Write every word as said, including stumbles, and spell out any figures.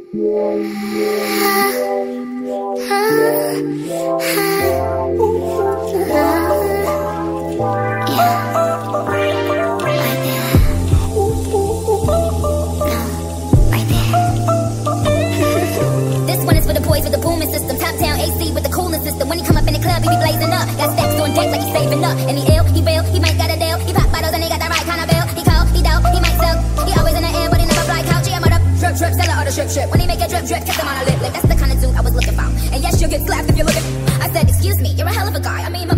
When he come up in the club, he be blazing up. Got stacks on deck like he's saving up. And he ill, he bail, he might got a deal. He pop bottles and he got the right kind of bill. He cold, he dope, he might sell. He always in the air, but he never fly couch. He am up, drip, drip, sell all the drip, drip. When he make a drip, drip, kiss him on a lip, lip. That's the kind of dude I was looking for. And yes, you'll get slapped if you look at. I said, excuse me, you're a hell of a guy. I mean, my